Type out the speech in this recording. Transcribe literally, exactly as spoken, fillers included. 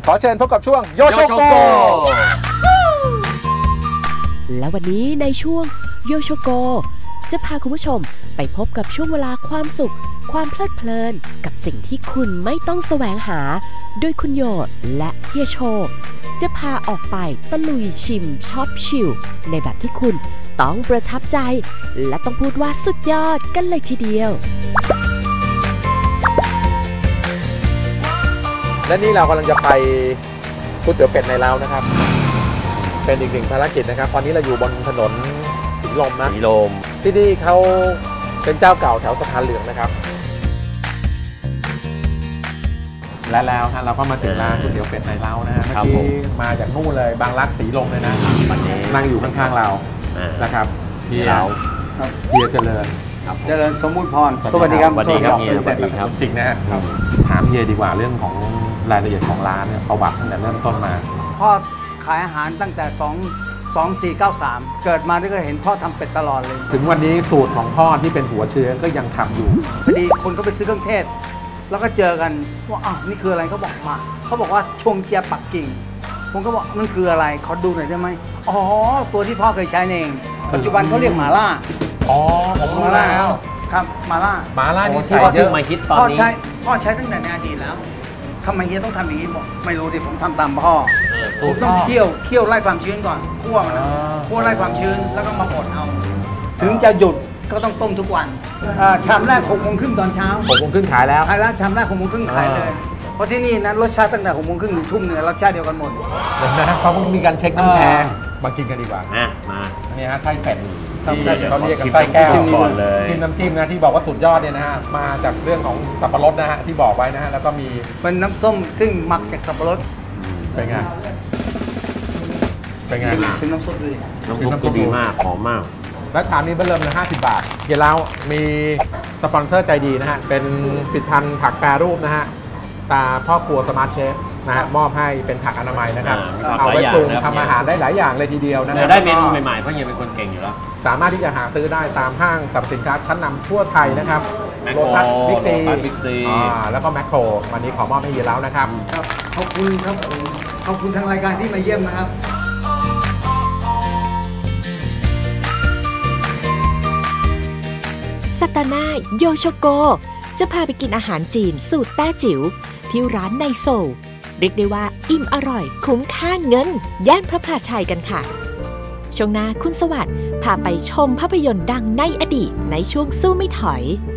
ขอเชิญพบกับช่วงโยโชโกและวันนี้ในช่วงโยโชโกจะพาคุณผู้ชมไปพบกับช่วงเวลาความสุขความเพลิดเพลินกับสิ่งที่คุณไม่ต้องแสวงหาโดยคุณโยและเฮียโชจะพาออกไปตะลุยชิมช็อปชิลในแบบที่คุณต้องประทับใจและต้องพูดว่าสุดยอดกันเลยทีเดียวและนี่เรากำลังจะไปก๋วยเตี๋ยวเป็ดในเล้านะครับเป็นอีกหนึ่งภารกิจนะครับตอนนี้เราอยู่บนถนนสีลมนะสีลมที่นี่เขาเป็นเจ้าเก่าแถวสะพานเหลืองนะครับและแล้วฮะเราก็มาถึงร้านก๋วยเตี๋ยวเป็ดในเล้านะฮะเมื่อกี้มาจากนู่นเลยบางรักสีลมเลยนะนั่งอยู่ข้างๆเรานะครับเฮียเฮียเจริญเจริญสมมุติพรสวัสดีครับสวัสดีครับเฮียสวัสดีครับจริงนะฮะถามเฮียดีกว่าเรื่องของรายละเอียดของร้านเนี่ยประวัติตั้งแต่เริ่มต้นมาพ่อขายอาหารตั้งแต่สองสองสี่เก้าสามเกิดมาได้ก็เห็นพ่อทำเป็ดตลอดเลยถึงวันนี้สูตรของพ่อที่เป็นหัวเชื้อก็ยังทำอยู่พอดีคนก็ไปซื้อเครื่องเทศแล้วก็เจอกันว่าอ้าวนี่คืออะไรเขาบอกมาเขาบอกว่าชงเจียปักกิ่งผมก็บอกมันคืออะไรขอดูหน่อยได้ไหมอ๋อตัวที่พ่อเคยใช้เองปัจจุบันเขาเรียกหม่าล่าอ๋อผมรู้แล้วครับหม่าล่าหม่าล่านี่ใส่เยอะมาคิดตอนนี้พ่อใช้พ่อใช้ตั้งแต่ในอดีตแล้วทำไมเฮียต้องทำอย่างนี้บอกไม่รู้ดิผมทำตามพ่อผมต้องเคี่ยวเคี่ยวไล่ความชื้นก่อนคั่วมันคั่วไล่ความชื้นแล้วก็มาบดเอาถึงจะหยุดก็ต้องต้มทุกวันชามแรกหกโมงครึ่งตอนเช้าหกโมงครึ่งขายแล้วขายแล้วชามแรกหกโมงครึ่งขายเลยเพราะที่นี่นะรสชาติตั้งแต่หกโมงครึ่งถึงทุ่มเนี่ยรสชาติเดียวกันหมดนะเขาต้องมีการเช็คน้ำแข็งมากินกันดีกว่ามามานี่ฮะไส้เป็ดเขาเรียกกันไส้แก้วก่อนเลยจิ้มน้ำจิ้มนะที่บอกว่าสุดยอดเนี่ยนะฮะมาจากเรื่องของสับปะรดนะฮะที่บอกไว้นะฮะแล้วก็มีเป็นน้ำส้มซึ่งหมักจากสับปะรดเป็นไงเป็นไงชิมน้ำซุปดีน้ำซุปก็ดีมากหอมมากและชามนี้เริ่มเลยห้าสิบบาทเดี๋ยวเรามีสปอนเซอร์ใจดีนะฮะเป็นผลิตภัณฑ์ผักแปรรูปนะฮะตาพ่อครัวสมาร์ทเชฟนะฮะมอบให้เป็นผักอนามัยนะครับเอาไว้ปรุงทำอาหารได้หลายอย่างเลยทีเดียวนะได้เมนูใหม่ๆเพราะเฮียเป็นคนเก่งอยู่แล้วสามารถที่จะหาซื้อได้ตามห้างสรรพสินค้าชั้นนำทั่วไทยนะครับโลตัสบิ๊กซีแล้วก็แมคโครวันนี้ขอมอบให้เฮียแล้วนะครับครับขอบคุณครับขอบคุณทางรายการที่มาเยี่ยมนะครับสัปดาห์หน้าโยโชโกจะพาไปกินอาหารจีนสูตรแต้จิ๋วที่ร้านในโซลเรียกได้ว่าอิ่มอร่อยคุ้มค่าเงินย่านพระพลาชัยกันค่ะช่วงหน้าคุณสวัสดิ์พาไปชมภาพยนตร์ดังในอดีตในช่วงสู้ไม่ถอย